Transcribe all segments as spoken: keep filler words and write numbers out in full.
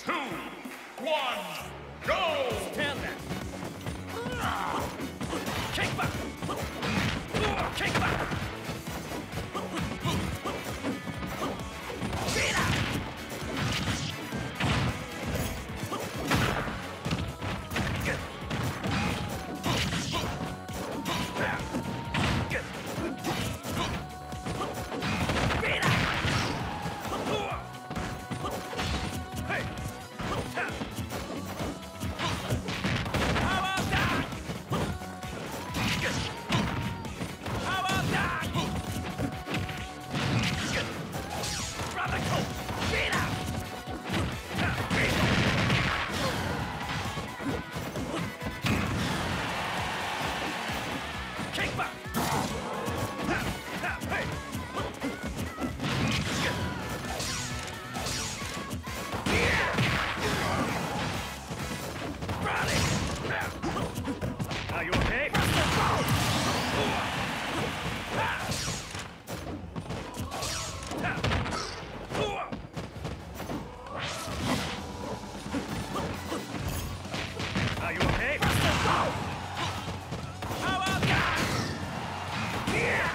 two, one, go! Stand back. Kick back. Kick back. Beat up. Are you okay? Are you okay? How about that? Yeah!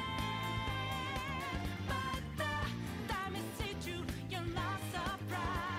Surprise.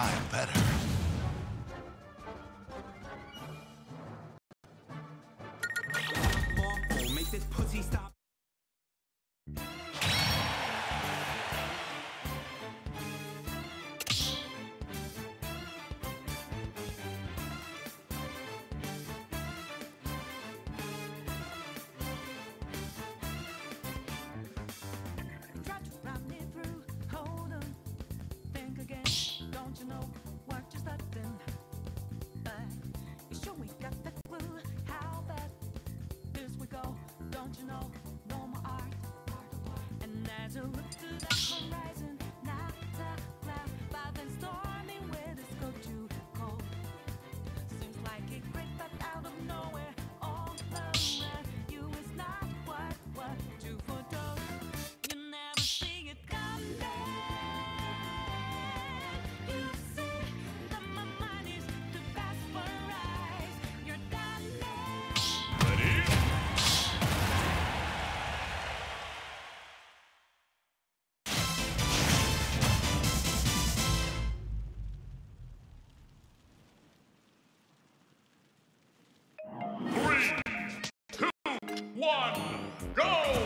I'm better. Make this pussy stop. Try to run me through, hold on, think again. Don't you know what you're starting? But you sure we got the clue how bad this we go. Don't you know no more art? And as you look to the horizon, not a cloud, but then stormy weather's go too cold. Seems like it crept up out of nowhere, all around you is not what what you foretold. You never see it coming. You see that my mind is too fast for your eyes. You're done. Ready? Three, two, one, go!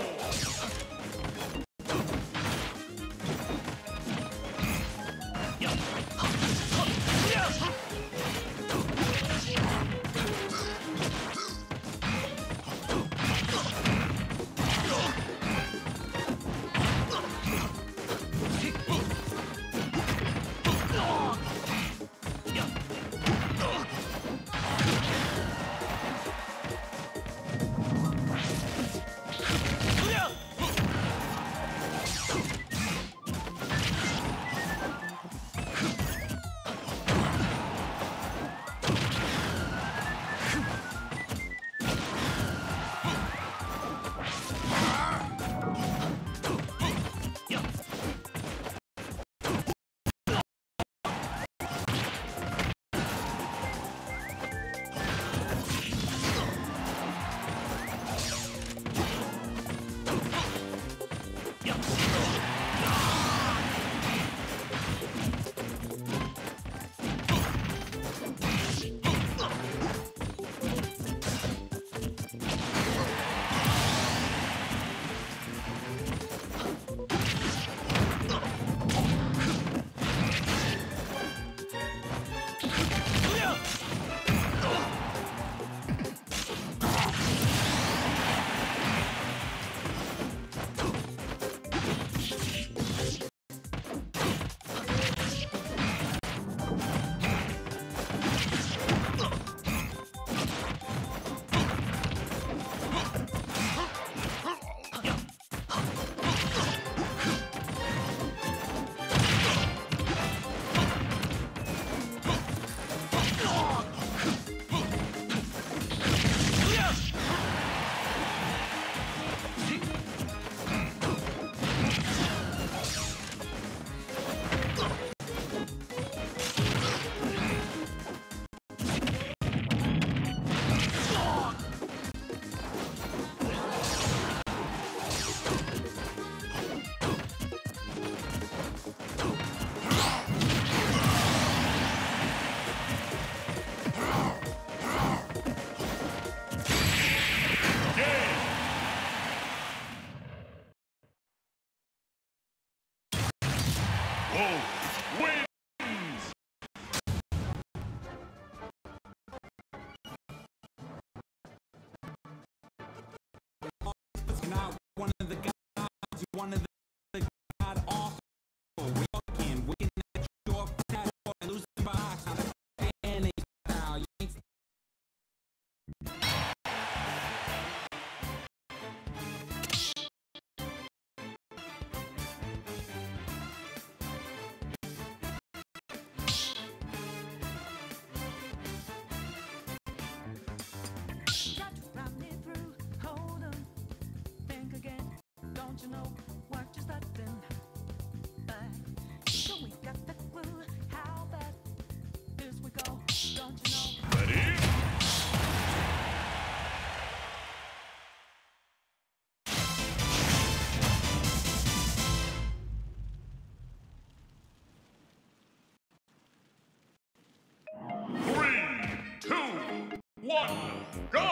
Not one of the gods, you one of the god awful. We all can, we can let you off that door, lose the box, and it's style. You ain't Try to run me through, hold on, think again. Don't you know what you're starting? But so we got the clue how bad this we go. Don't you know? Ready? one, go!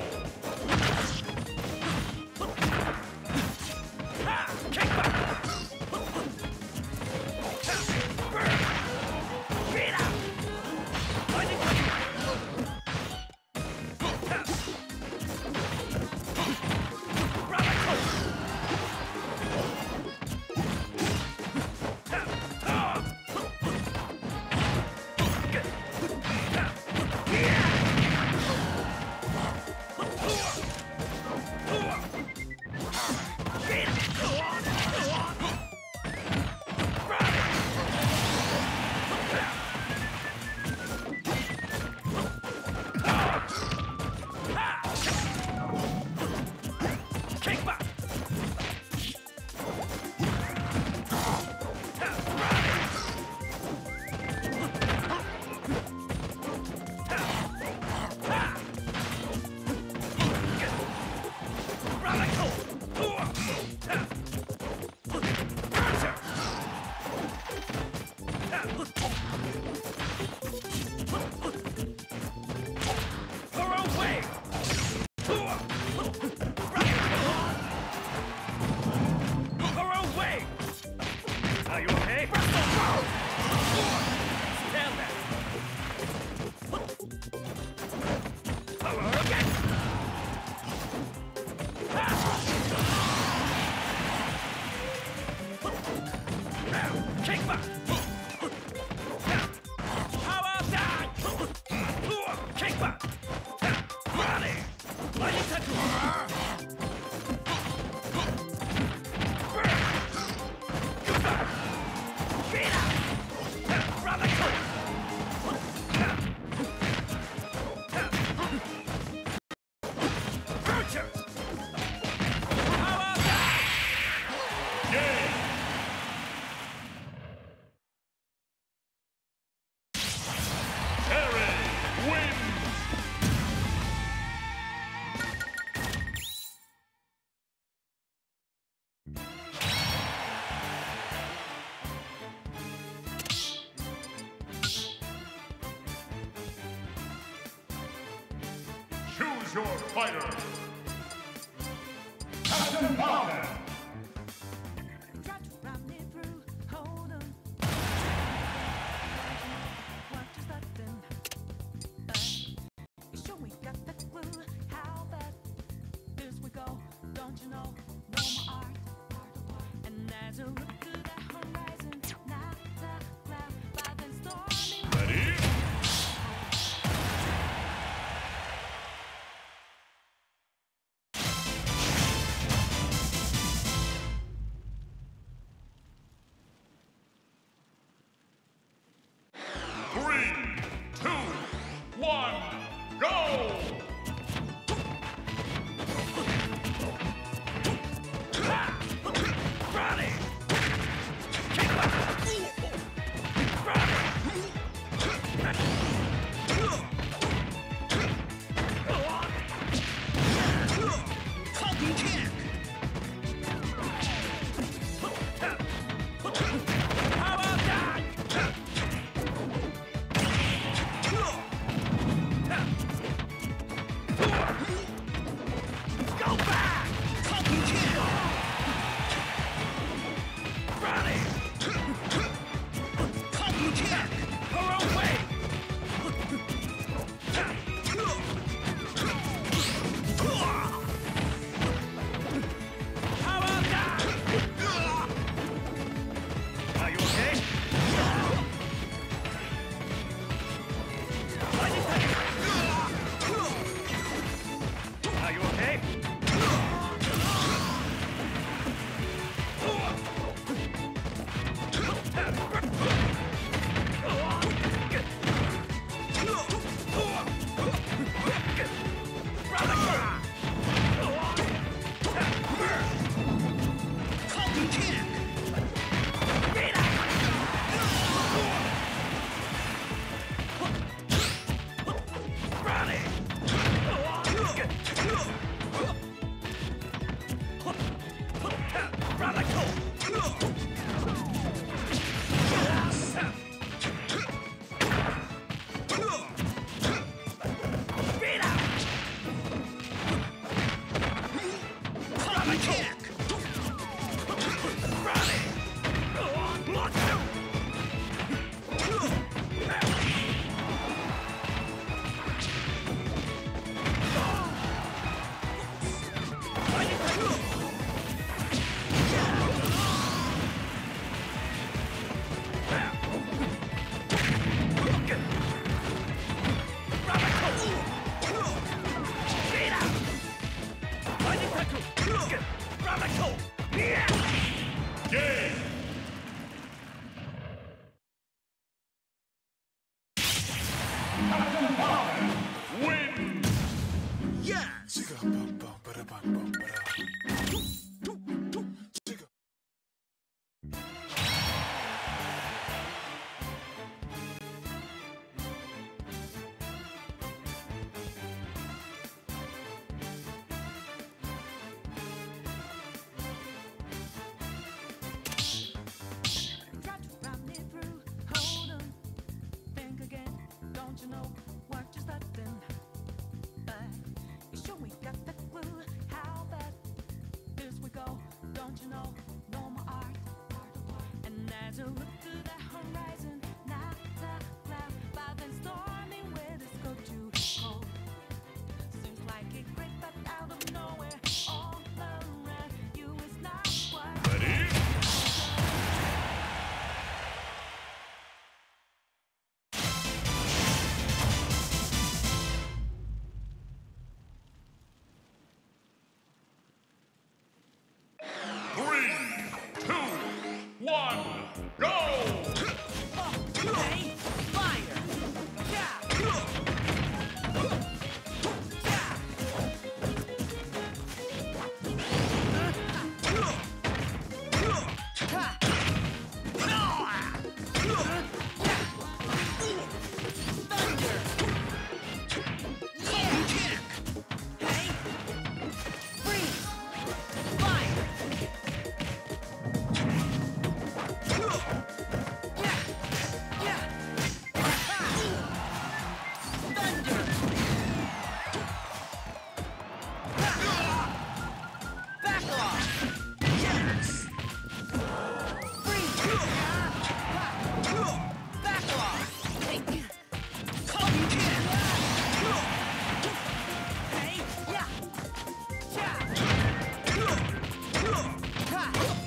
Choose your fighter. Captain Falcon. Try to run me through, hold 'em. What just let them? Uh, you sure we got that clue? How bad this we go? Don't you know? No more art. And as I look to the horizon, not a cloud, but then stormy. Ready? Three, two, one, go! wins. Yes! Try to run me through. Hold on. Think again. Don't you know we're just starting? But you sure we got that clue? How bad this we go? Don't you know? No more art. And as you look to the horizon, not a cloud, but then storming where this go too cold. Seems like it crept but out of nowhere. All around you is not what. Ready? Three, two, one, go! Hey, fire! Yeah! Yeah! Thunder! Yeah! Hey! Freeze! Fire! Yeah! Yeah! Thunder! Back off! Yes! Freeze! Back off! Hey! Yeah! Yeah! Ha!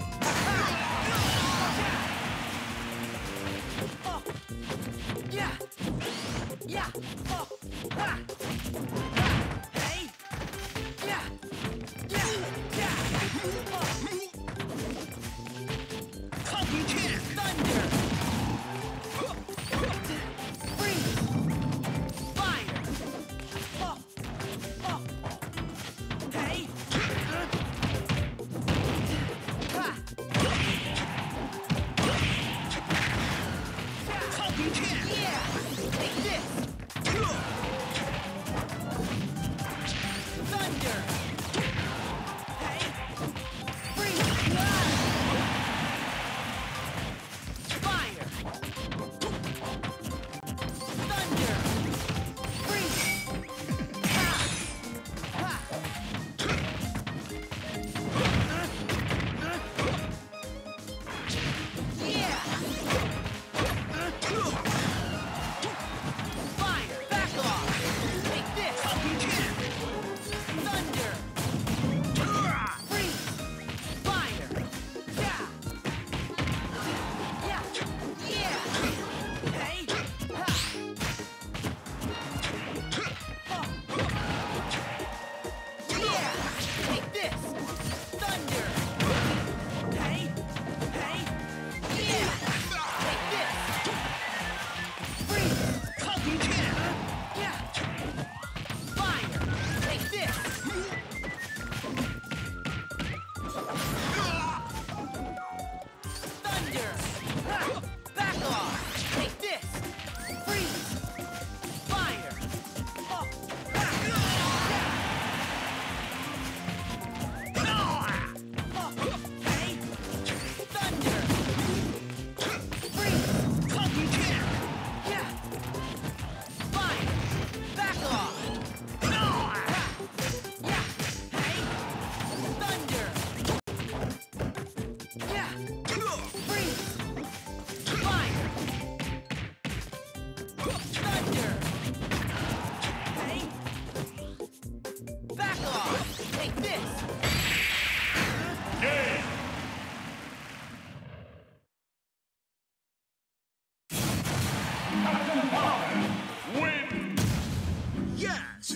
Oh! Yeah! Yeah! Oh! Ha! Hey! Yeah! Yeah! Yeah! Oh! Thunder! Freeze! Fire! Oh! Oh! Hey! Ha! Yeah! Take this! Thunder! Hey! Freeze! Ah! Fire! Thunder! Freeze! Ha! Ha! Yeah! Fire! Back off! Take this! Thunder! Freeze! Fire! Yeah! Yeah! Yeah! Hey! Ha! Oh! Yeah! Take this! Thunder! Hey! Hey! Yeah! Take this! Freeze! Yeah! Fire! Take this! Thunder! Ha! Back off! Take this! Freeze! Fire! Oh! Ha! Yeah! Oh! Hey! Thunder! Freeze! Yeah! Fire! Back off! Ha! Yeah! Hey! Thunder! Yeah! Freeze! Fire! Thunder! Hey! Back off! Take this! Game. Win. Yes!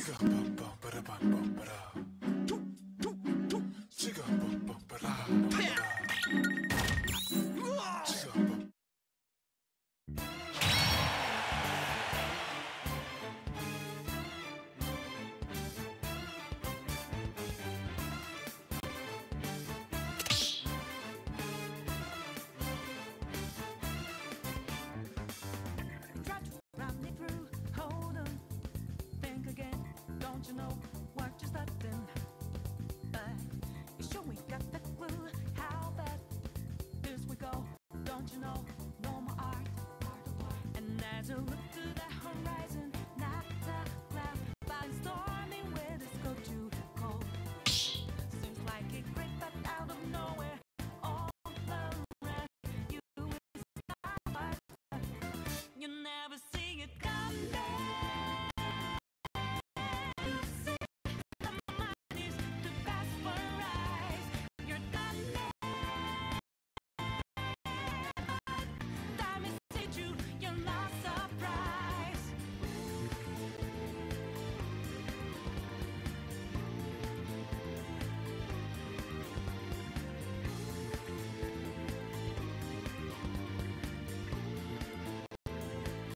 Don't you know?